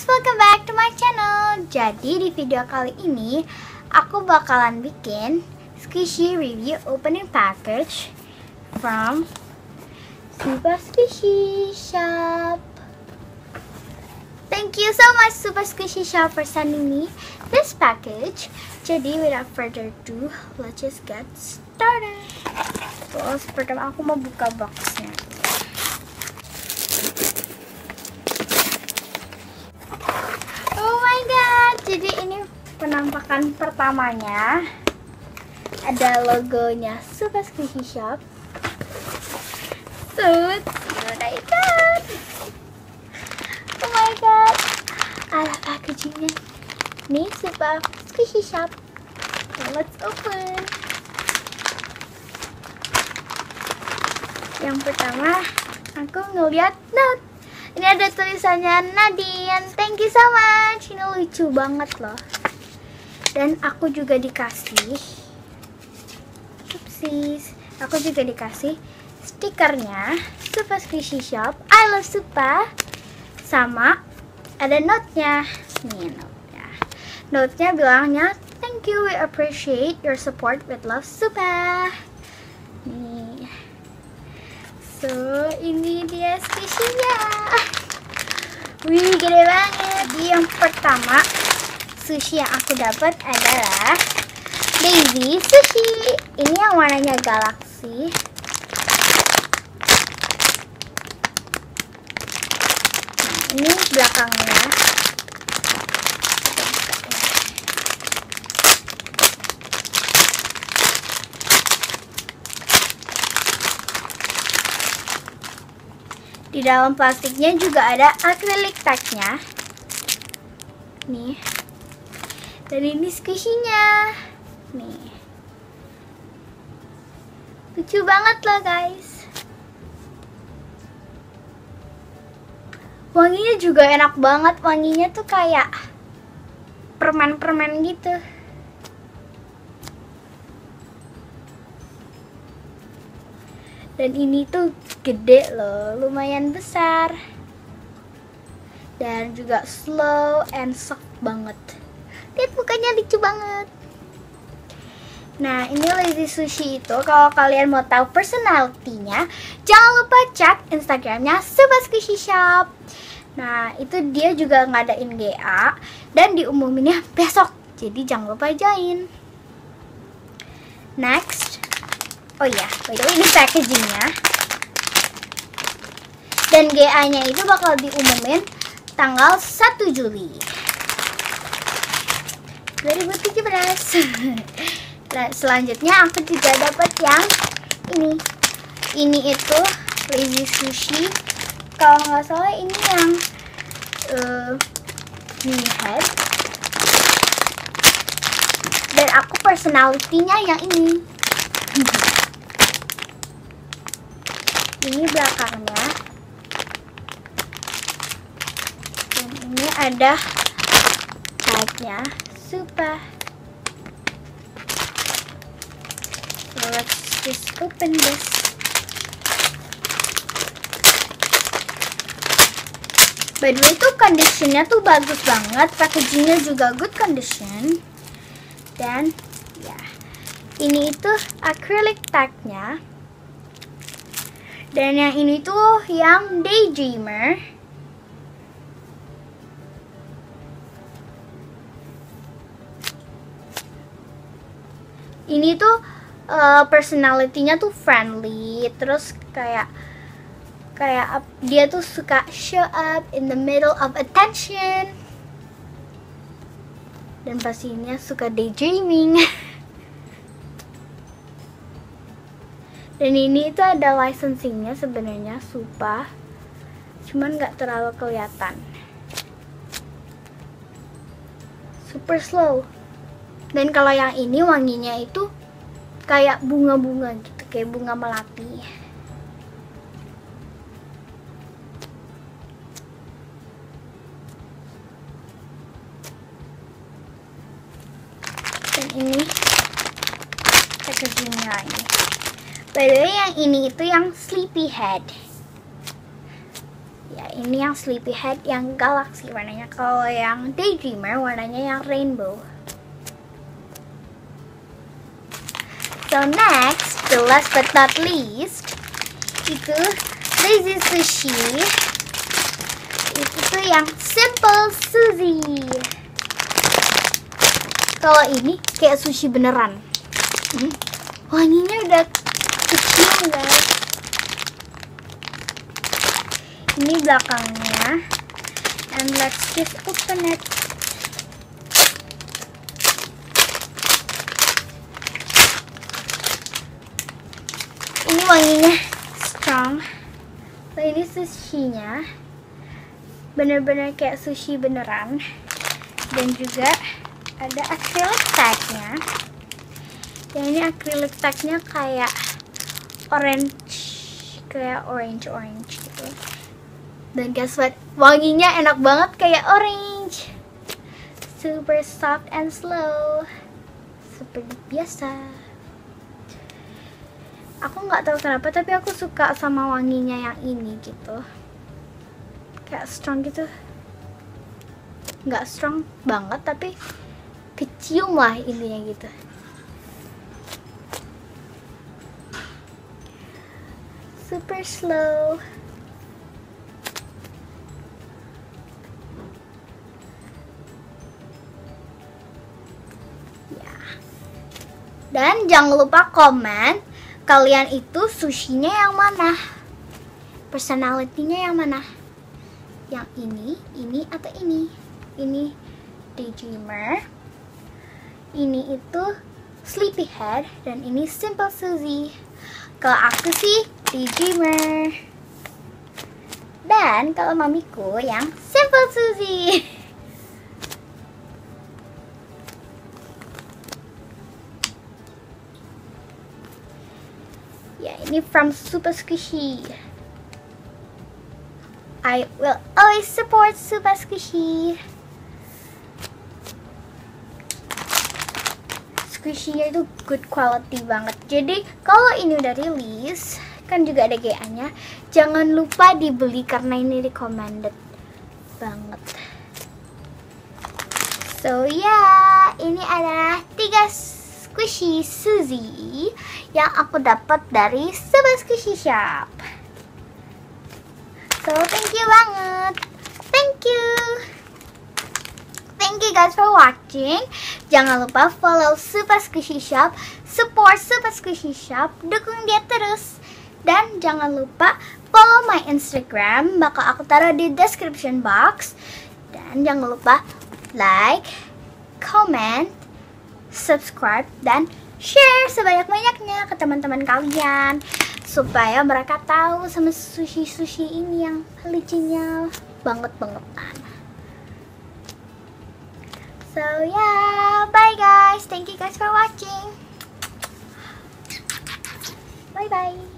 guys, welcome back to my channel. Jadi di video kali ini aku bakalan bikin squishy review opening package from Super Squishy Shop. Thank you so much Super Squishy Shop for sending me this package. Jadi without further ado, let's just get started. So, pertama aku mau buka boxnya. Jadi ini penampakan pertamanya, ada logonya Super Squishy Shop. So excited! Oh my god, ada packagingnya. Nih Super Squishy Shop. So let's open. Yang pertama, aku ngeliat note. Ini ada tulisannya Nadine, thank you so much. Ini lucu banget loh. Dan aku juga dikasih, oopsies, aku juga dikasih stikernya Super Squishy Shop, I love Super. Sama ada note-nya. Nih note-nya. Note-nya bilangnya, thank you, we appreciate your support with love Super. Nih. So, ini dia squishy-nya. Wih, gede banget. Yang pertama, sushi yang aku dapat adalah Daisy Sushi. Ini yang warnanya galaksi. Nah, ini belakangnya. Di dalam plastiknya juga ada acrylic tag-nya. Nih. Dan ini squishy-nya. Nih. Lucu banget loh, guys. Wanginya juga enak banget. Wanginya tuh kayak permen-permen gitu. Dan ini tuh gede loh, lumayan besar. Dan juga slow and soft banget. Lihat mukanya lucu banget. Nah, ini Lazy Sushi itu kalau kalian mau tahu personality-nya, jangan lupa cek Instagramnya Super Squishy Shop. Nah, itu dia juga ngadain GA dan diumuminnya besok. Jadi jangan lupa join. Next. Oh iya, by the way ini packagingnya. Dan GA-nya itu bakal diumumin tanggal 1 Juli 2017. Nah, selanjutnya aku juga dapat yang ini. Ini itu Lazy Sushi. Kalau nggak salah ini yang mini head. Dan aku personality-nya yang ini. Ini belakangnya. Dan ini ada tag-nya Super. So let's just open this. By the way tuh conditionnya tuh bagus banget. Packagingnya juga good condition. Dan ya, ini itu acrylic tag-nya. Dan yang ini tuh yang Daydreamer. Ini tuh personality-nya tuh friendly. Terus kayak dia tuh suka show up in the middle of attention. Dan pastinya suka daydreaming. Dan ini itu ada licensingnya sebenarnya Super, cuman nggak terlalu kelihatan. Super slow. Dan kalau yang ini wanginya itu kayak bunga-bunga gitu, kayak bunga melati. Dan ini packagingnya ini. By the way, yang ini itu yang Sleepyhead. Ya, ini yang Sleepyhead yang galaxy warnanya. Kalau yang Daydreamer warnanya yang rainbow. So next, the last but not least, itu Lazy Sushi. Itu tuh yang Simple Suzy. Kalau ini kayak sushi beneran. Wanginya udah kecium guys. Ini belakangnya. And let's just open it. Ini wanginya strong. So, ini sushinya bener-bener kayak sushi beneran. Dan juga ada acrylic tagnya. Yang ini acrylic tagnya kayak orange gitu. Dan guess what? Wanginya enak banget kayak orange. Super soft and slow. Seperti biasa. Aku nggak tahu kenapa, tapi aku suka sama wanginya yang ini gitu. Kayak strong gitu. Nggak strong banget, tapi kecium lah intinya gitu. Super slow. Ya. Dan jangan lupa komen kalian itu sushinya yang mana, personality-nya yang mana, yang ini atau ini. Ini Daydreamer, ini itu Sleepyhead, dan ini Simple Suzy. Kalau aku sih Daydreamer, dan kalau mamiku yang Simple Suzy. Ya, ini from Super Squishy. I will always support Super Squishy. Squishy-nya itu good quality banget. Jadi kalau ini udah rilis, kan juga ada GA-nya. Jangan lupa dibeli karena ini recommended banget. So yeah, ini adalah 3 Squishy Suzy yang aku dapat dari Super Squishy Shop. So thank you banget. Thank you. Thank you guys for watching. Jangan lupa follow Super Squishy Shop, support Super Squishy Shop, dukung dia terus. Dan jangan lupa follow my Instagram, bakal aku taruh di description box. Dan jangan lupa like, comment, subscribe, dan share sebanyak-banyaknya ke teman-teman kalian, supaya mereka tahu sama sushi-sushi ini yang lucunya banget-bangetan. So yeah, bye guys. Thank you guys for watching. Bye bye.